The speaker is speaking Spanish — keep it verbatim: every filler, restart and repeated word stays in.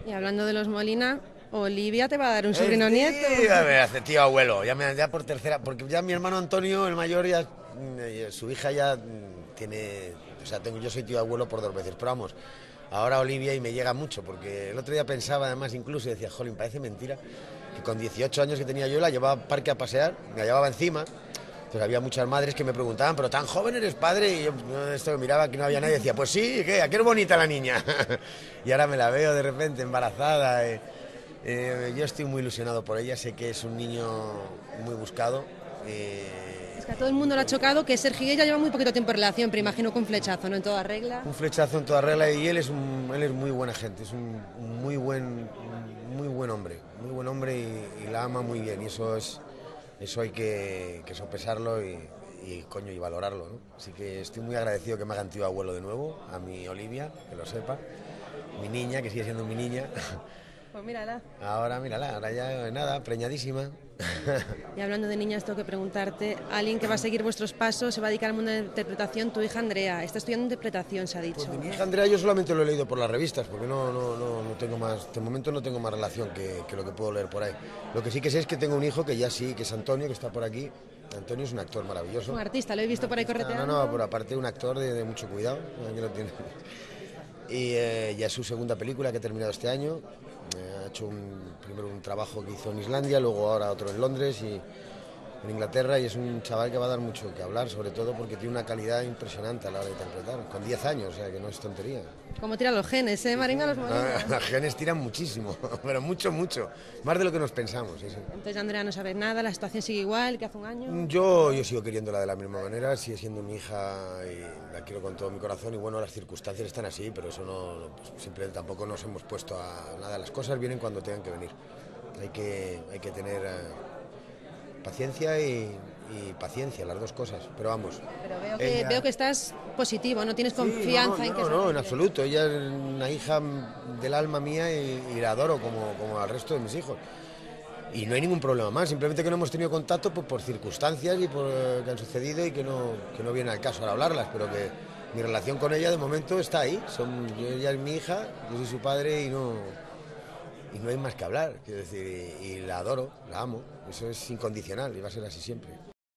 Y hablando de los Molina, Olivia te va a dar un Eh, sobrino sí, nieto. a ver, hace tío abuelo, ya, me, ya por tercera, porque ya mi hermano Antonio, el mayor, ya mm, su hija ya mm, tiene, o sea, tengo, yo soy tío abuelo por dos veces, pero vamos, ahora Olivia y me llega mucho, porque el otro día pensaba además incluso y decía, jolín, parece mentira, que con dieciocho años que tenía yo la llevaba al parque a pasear, me la llevaba encima. Entonces había muchas madres que me preguntaban, pero tan joven eres padre, y yo no, esto, miraba que no había nadie y decía, pues sí, ¿qué? ¿A qué es bonita la niña? Y ahora me la veo de repente embarazada. Eh, eh, yo estoy muy ilusionado por ella, sé que es un niño muy buscado. Eh, Es que a todo el mundo le ha chocado que Sergio y ella llevan muy poquito tiempo en relación, pero imagino que un flechazo, ¿no? En toda regla. un flechazo en toda regla y él es, un, él es muy buena gente, es un, un muy buen muy buen hombre, muy buen hombre y, y la ama muy bien y eso es eso hay que, que sopesarlo y, y coño y valorarlo, ¿no? Así que estoy muy agradecido que me hagan tío abuelo de nuevo, a mi Olivia, que lo sepa, mi niña, que sigue siendo mi niña. Pues mírala. Ahora, mírala, ahora ya nada, preñadísima. Y hablando de niñas, tengo que preguntarte, alguien que va a seguir vuestros pasos, se va a dedicar al mundo de la interpretación, tu hija Andrea, está estudiando interpretación, se ha dicho. Pues de mi hija Andrea yo solamente lo he leído por las revistas, porque no, no, no, no tengo más, de momento no tengo más relación que, que lo que puedo leer por ahí. Lo que sí que sé es que tengo un hijo que ya sí, que es Antonio, que está por aquí. Antonio es un actor maravilloso. Un artista, lo he visto por ahí correteando. No, no, por aparte un actor de, de mucho cuidado, aquí lo tiene. Y eh, ya es su segunda película que ha terminado este año. Eh, ha hecho un, primero un trabajo que hizo en Islandia, luego ahora otro en Londres y en Inglaterra, y es un chaval que va a dar mucho que hablar, sobre todo porque tiene una calidad impresionante a la hora de interpretar, con diez años, o sea que no es tontería. Como tiran los genes, ¿eh, Maringa? Los Molina. Los genes tiran muchísimo, pero mucho, mucho, más de lo que nos pensamos. Sí, sí. Entonces Andrea no sabe nada, la situación sigue igual que hace un año. Yo, yo sigo queriéndola de la misma manera, sigue siendo mi hija y la quiero con todo mi corazón y bueno, las circunstancias están así, pero eso no, pues, simplemente tampoco nos hemos puesto a nada, las cosas vienen cuando tengan que venir. Hay que, hay que tener uh, paciencia y, y paciencia, las dos cosas, pero vamos. Pero veo que, ella... veo que estás positivo, no tienes confianza sí, no, no, en que... No, no, no, en absoluto, ella es una hija del alma mía y, y la adoro como, como al resto de mis hijos. Y no hay ningún problema más, simplemente que no hemos tenido contacto pues, por circunstancias y por, eh, que han sucedido y que no, que no viene al caso ahora hablarlas, pero que mi relación con ella de momento está ahí. Son, yo, ella es mi hija, yo soy su padre y no, y no hay más que hablar, quiero decir, y, y la adoro, la amo, eso es incondicional y va a ser así siempre.